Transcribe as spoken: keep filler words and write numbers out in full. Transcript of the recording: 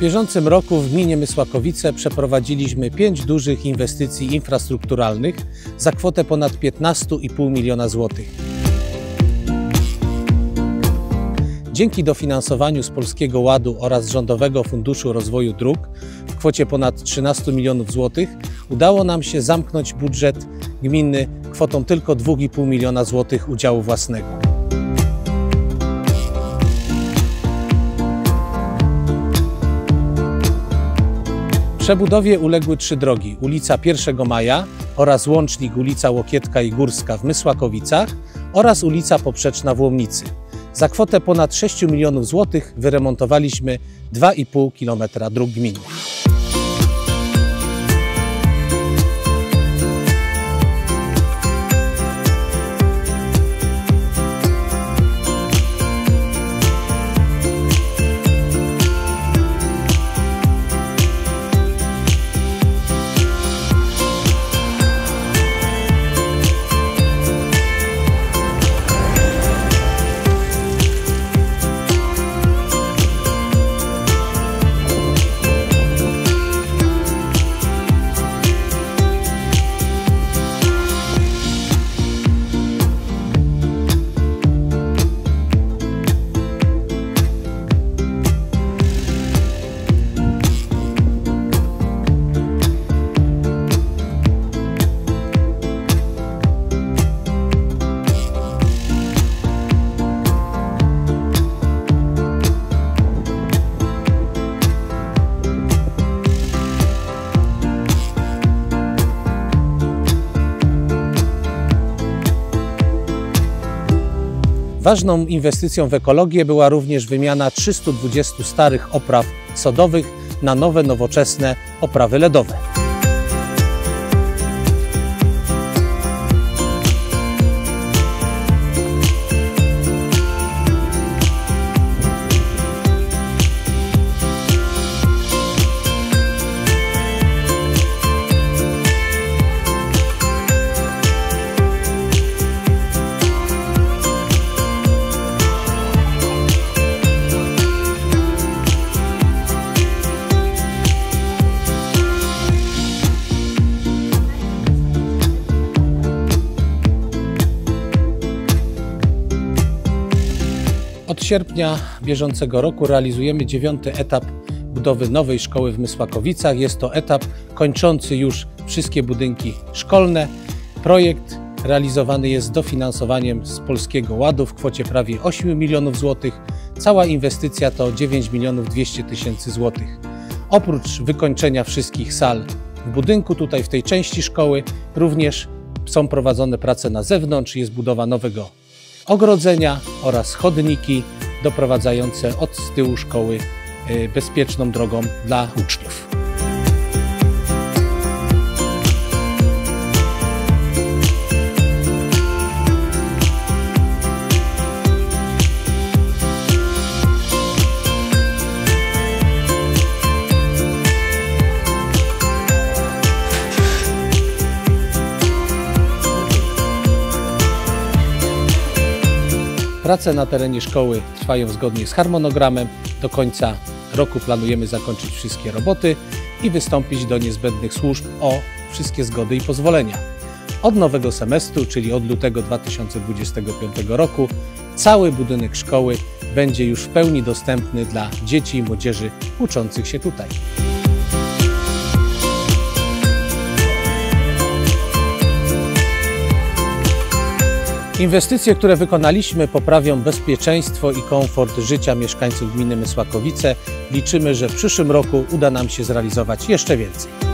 bieżącym roku w gminie Mysłakowice przeprowadziliśmy pięć dużych inwestycji infrastrukturalnych za kwotę ponad piętnaście i pół miliona złotych. Dzięki dofinansowaniu z Polskiego Ładu oraz Rządowego Funduszu Rozwoju Dróg w kwocie ponad trzynastu milionów złotych udało nam się zamknąć budżet gminy kwotą tylko dwóch i pół miliona złotych udziału własnego. Przebudowie uległy trzy drogi: ulica pierwszego Maja oraz łącznik ulica Łokietka i Górska w Mysłakowicach oraz ulica Poprzeczna w Łomnicy. Za kwotę ponad sześciu milionów złotych wyremontowaliśmy dwa i pół kilometra dróg gminnych. Ważną inwestycją w ekologię była również wymiana trzystu dwudziestu starych opraw sodowych na nowe, nowoczesne oprawy ledowe. Od sierpnia bieżącego roku realizujemy dziewiąty etap budowy nowej szkoły w Mysłakowicach. Jest to etap kończący już wszystkie budynki szkolne. Projekt realizowany jest z dofinansowaniem z Polskiego Ładu w kwocie prawie ośmiu milionów złotych. Cała inwestycja to dziewięć milionów dwieście tysięcy złotych. Oprócz wykończenia wszystkich sal w budynku, tutaj w tej części szkoły, również są prowadzone prace na zewnątrz. Jest budowa nowego ogrodzenia oraz chodniki doprowadzające od z tyłu szkoły bezpieczną drogą dla uczniów. Prace na terenie szkoły trwają zgodnie z harmonogramem. Do końca roku planujemy zakończyć wszystkie roboty i wystąpić do niezbędnych służb o wszystkie zgody i pozwolenia. Od nowego semestru, czyli od lutego dwa tysiące dwudziestego piątego roku, cały budynek szkoły będzie już w pełni dostępny dla dzieci i młodzieży uczących się tutaj. Inwestycje, które wykonaliśmy, poprawią bezpieczeństwo i komfort życia mieszkańców gminy Mysłakowice. Liczymy, że w przyszłym roku uda nam się zrealizować jeszcze więcej.